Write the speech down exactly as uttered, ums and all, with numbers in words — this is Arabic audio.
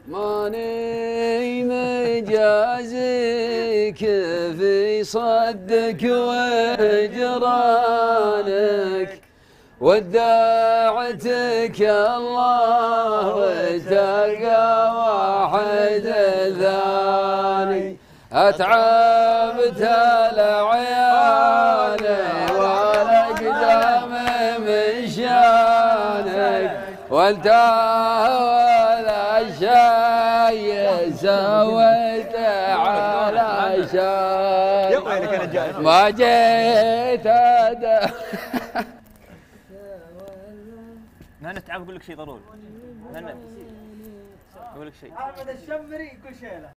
ماني مجازيك في صدك وجرانك ودعتك الله وتلقى واحد ثاني اتعبت العيال ولا قدام من شانك والتهوى الشيء سويت على شانك ما جيت مهند تعال بقول لك شيء ضروري. مهند بقول لك شيء. محمد الشمري كل شيء له.